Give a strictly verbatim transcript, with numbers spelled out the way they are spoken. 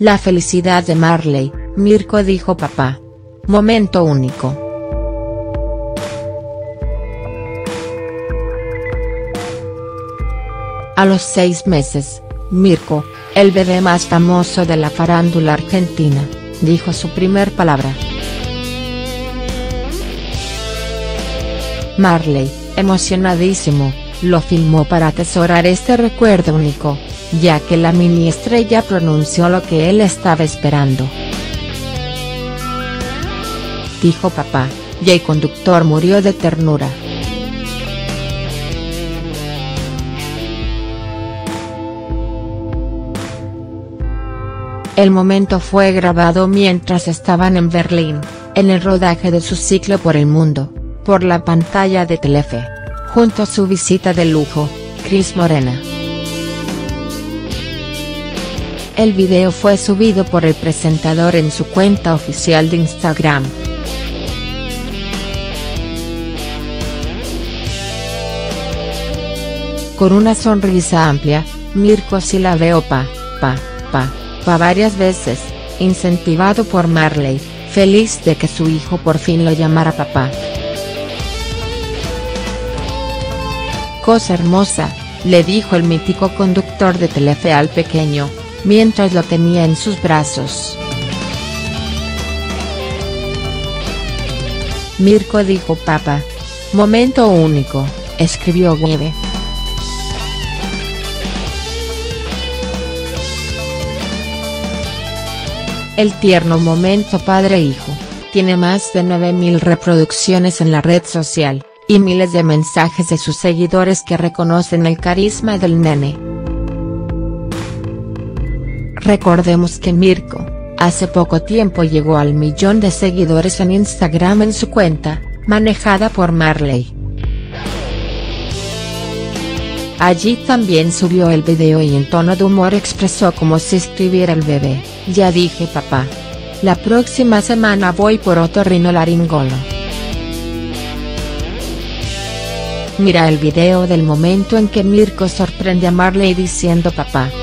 La felicidad de Marley, Mirko dijo papá. Momento único. A los seis meses, Mirko, el bebé más famoso de la farándula argentina, dijo su primer palabra. Marley, emocionadísimo, lo filmó para atesorar este recuerdo único, ya que la mini estrella pronunció lo que él estaba esperando. Dijo papá, y el conductor murió de ternura. El momento fue grabado mientras estaban en Berlín, en el rodaje de su ciclo por el mundo, por la pantalla de Telefe, junto a su visita de lujo, Cris Morena. El video fue subido por el presentador en su cuenta oficial de Instagram. Con una sonrisa amplia, Mirko sí la veo pa, pa, pa. Pa varias veces, incentivado por Marley, feliz de que su hijo por fin lo llamara papá. Cosa hermosa, le dijo el mítico conductor de Telefe al pequeño, mientras lo tenía en sus brazos. Mirko dijo papá. Momento único, escribió Webe. El tierno momento padre-hijo, tiene más de nueve mil reproducciones en la red social, y miles de mensajes de sus seguidores que reconocen el carisma del nene. Recordemos que Mirko, hace poco tiempo llegó al millón de seguidores en Instagram en su cuenta, manejada por Marley. Allí también subió el video y en tono de humor expresó como si escribiera el bebé, ya dije papá. La próxima semana voy por otorrinolaringólogo. Mira el video del momento en que Mirko sorprende a Marley diciendo papá.